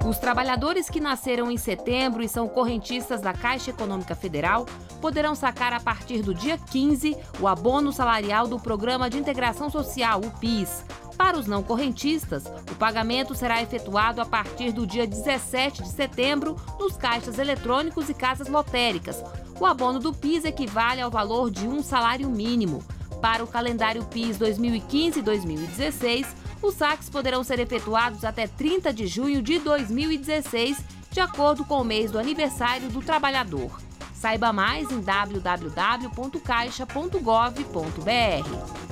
Os trabalhadores que nasceram em setembro e são correntistas da Caixa Econômica Federal poderão sacar a partir do dia 15 o abono salarial do Programa de Integração Social, o PIS. Para os não correntistas, o pagamento será efetuado a partir do dia 17 de setembro nos caixas eletrônicos e casas lotéricas. O abono do PIS equivale ao valor de um salário mínimo. Para o calendário PIS 2015 e 2016, os saques poderão ser efetuados até 30 de junho de 2016, de acordo com o mês do aniversário do trabalhador. Saiba mais em www.caixa.gov.br.